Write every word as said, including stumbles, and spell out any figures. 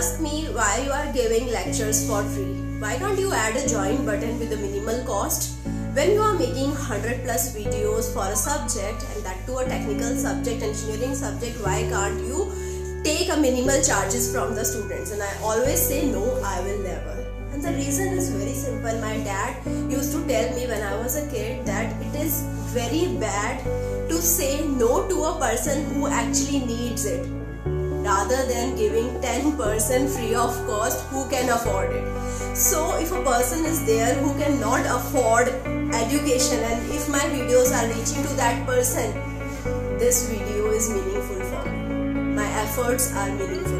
ask me why you are giving lectures for free. Why can't you add a join button with a minimal cost? When you are making one hundred plus videos for a subject, and that to a technical subject, engineering subject, why can't you take a minimal charges from the students? And I always say no, I will never. And the reason is very simple. My dad used to tell me when I was a kid that it is very bad to say no to a person who actually needs it, rather than giving ten percent free of cost who can afford it. So if a person is there who cannot afford education, and if my videos are reaching to that person, this video is meaningful for me. My efforts are meaningful.